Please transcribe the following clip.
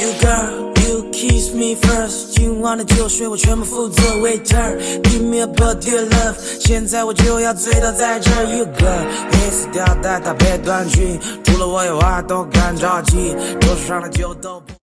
You girl, you kiss me first， 今晚的酒水我全部负责 Waiter，Give me a body of love， 现在我就要醉倒在这儿。You girl， 黑色吊带搭配短裙，除了我以外都干着急，桌子上的酒都不。